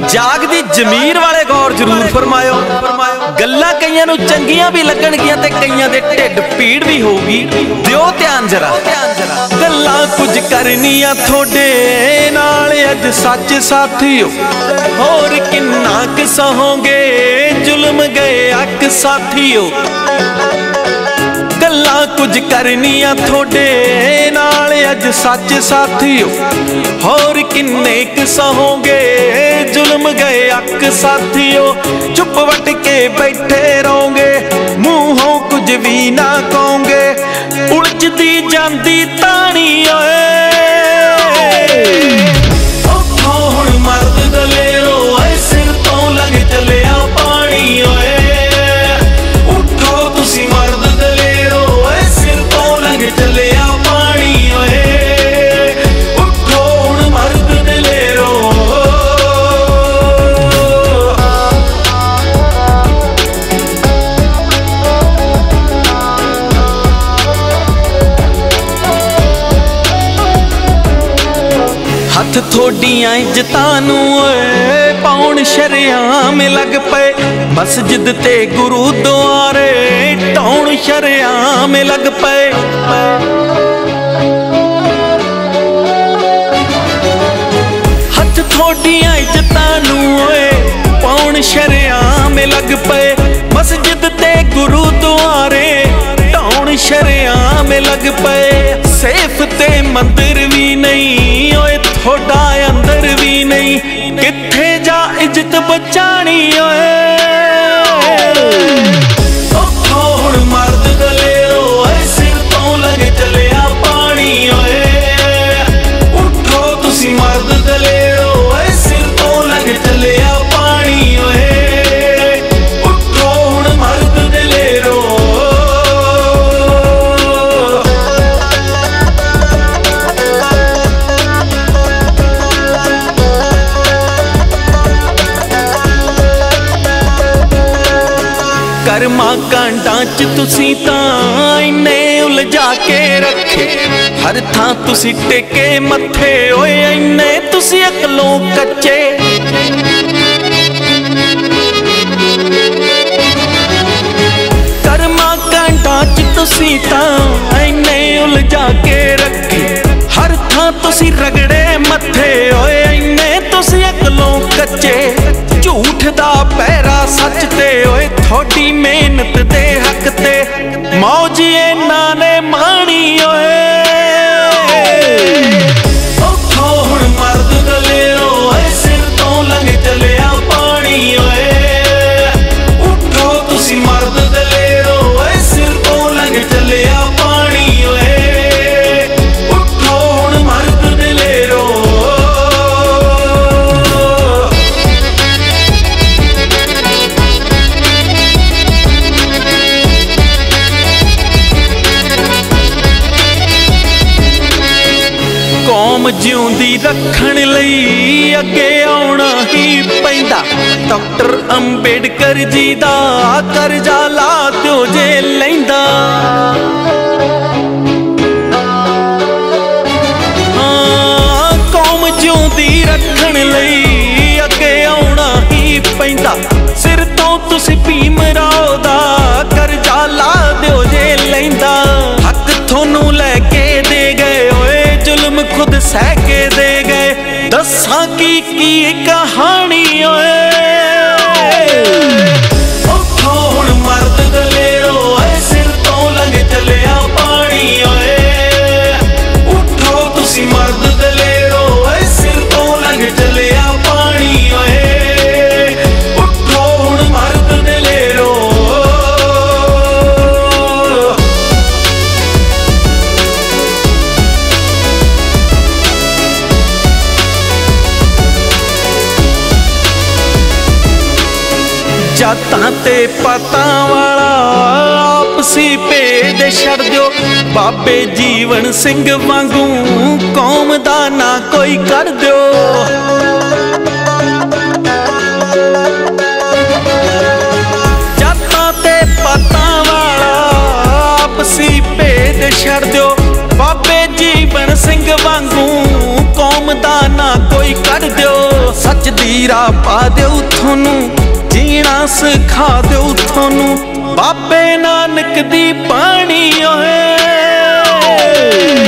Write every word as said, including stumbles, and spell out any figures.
जागदी जमीर वाले गौर जरूर फरमायो। गल्लां कईयां नूं चंगियां भी लगणगियां ते कईयां दे ढिड पीड़ भी होगी। दिओ ध्यान जरा, गल्लां कुछ करनियां थोड़े नाल अज सच साथियो। होर किन्ना क सहोंगे जुल्म गए अक साथियो। गल्लां कुछ करनियां थोड़े नाल अज सच साथियो। होर किन्ने क सहोंगे जुल्म गए अक साथियो। चुप वट के बैठे रहोगे मूहों कुछ भी ना कहोगे। उलझदी जांदी तानी ओए उठो हुण मर्द दलेरो ऐ सिर तो लग चलिया पानी ओए। उठो तुसी मर्द दलेरो ऐ सिर तो लग चलिया पानी ओए। उठो हुण मर्द दलेरो। हथ थोड़ियां इज्जतां नूं पाउण शरेआम लग पे। मस्जिद ते गुरुद्वारे ढाउण शरेआम लग पे। हथ थोड़ियां इज्जतां नूं पाउण शरेआम लग पे। मस्जिद ते गुरुद्वारे ढाउण शरेआम लग पे। सेफ ते मंदिर भी नहीं ओए थोड़ा अंदर भी नहीं। किथे जा इज्जत बचानी ओए। उठो हुण मर्द दलेरो ऐ सिर तो लग चलिया पानी ओए। उठो तुसी मर्द दलेरो ऐ सिर तो लग चलिया पानी ओए। उठो हुण मर्द दलेरो। कर्मा कांडां च तुसी तां इन्ने उलझा के रखे। हर थां तुसी टेके मथे ओए इन्ने तुसी अकलों कच्चे। कर्मा कांडां च तुसी तां इन्ने उलझा के रखे। हर थां तुसी रगड़े मथे ओए इन्ने तुसी अकलों कच्चे। झूठ दा पैरा सच ते ओए थोड़ी मेहनत दे हक ते। मौज इन्हां ने माणी ओए। उठो हुण मर्द दलेरो ऐ सिर तो लग चलिया पानी ओए। उठो तुसी मर्द दलेरो ऐ सिर तो लग चलिया पानी ओए। उठो हुण मर्द दलेरो। कौम जिउंदी रखण लई अगे आउणा ही पैंदा। डॉक्टर अंबेडकर जी दा करजा ला दिओ जे लैंदा। हाँ कौम जिउंदी रखण लई अगे आउणा ही पैंदा। सिर तो तुसी भीम राव दा करजा ला दिओ जे लैंदा। हक थोनू लैके दे गए ओए जुल्म खुद सह के दे गए। दसां की की कहानी ओए। उठो हुण मर्द दलेरो ऐ सिर तो लग चलिया पानी ओए। उठो तुसी मर्द दलेरो ऐ सिर तो लग चलिया पानी ओए। उठो हुण मर्द दलेरो। जातां ते पातां वाला आपसी भेद छड़ दिओ। बाबे जीवन सिंह वांगू कौम दा ना कोई कर दिओ। जातां ते पातां वाला आपसी भेद छड़ दिओ। बाबे जीवन सिंह वांगू कौम दा ना कोई कर दिओ। सच दी राह पा देऊ थोनू, जीना सिखा देऊ थोनू बाबे नानक दी बाणी ओए।